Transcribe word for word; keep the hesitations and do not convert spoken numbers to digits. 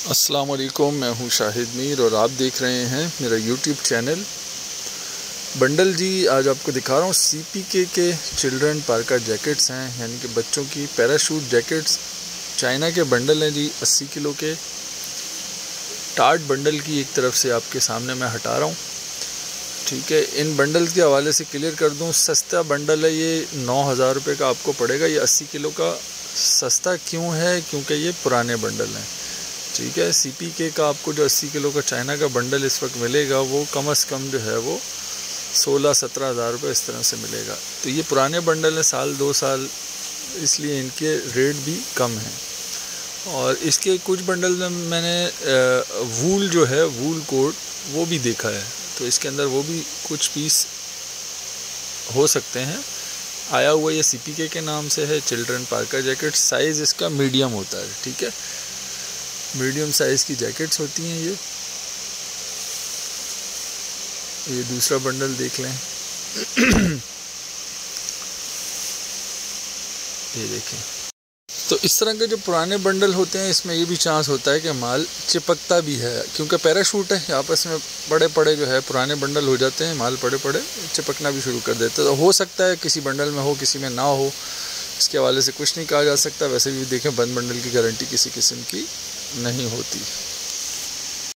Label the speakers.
Speaker 1: अस्सलाम वालेकुम, मैं हूं शाहिद मीर और आप देख रहे हैं मेरा यूट्यूब चैनल। बंडल जी आज आपको दिखा रहा हूं सीपीके के चिल्ड्रन पार्का जैकेट्स हैं, यानी कि बच्चों की पैराशूट जैकेट्स। चाइना के बंडल हैं जी, अस्सी किलो के। टार्ट बंडल की एक तरफ से आपके सामने मैं हटा रहा हूँ, ठीक है। इन बंडल के हवाले से क्लियर कर दूँ, सस्ता बंडल है ये, नौ हज़ार रुपये का आपको पड़ेगा। ये अस्सी किलो का सस्ता क्यों है? क्योंकि ये पुराने बंडल हैं, ठीक है। सीपीके का आपको जो अस्सी किलो का चाइना का बंडल इस वक्त मिलेगा वो कम अज़ कम जो है वो सोलह सत्रह हज़ार रुपये इस तरह से मिलेगा। तो ये पुराने बंडल हैं, साल दो साल, इसलिए इनके रेट भी कम हैं। और इसके कुछ बंडल में मैंने वूल जो है, वूल कोट वो भी देखा है, तो इसके अंदर वो भी कुछ पीस हो सकते हैं। आया हुआ ये सीपीके के नाम से है, चिल्ड्रन पार्का जैकेट। साइज़ इसका मीडियम होता है, ठीक है। मीडियम साइज़ की जैकेट्स होती हैं ये। ये दूसरा बंडल देख लें ये देखें। तो इस तरह के जो पुराने बंडल होते हैं इसमें ये भी चांस होता है कि माल चिपकता भी है, क्योंकि पैराशूट है, आपस में पड़े पड़े जो है पुराने बंडल हो जाते हैं, माल पड़े पड़े चिपकना भी शुरू कर देते हैं। तो हो सकता है किसी बंडल में हो, किसी में ना हो, इसके हवाले से कुछ नहीं कहा जा सकता। वैसे भी देखें, बंद बंडल की गारंटी किसी किस्म की नहीं होती।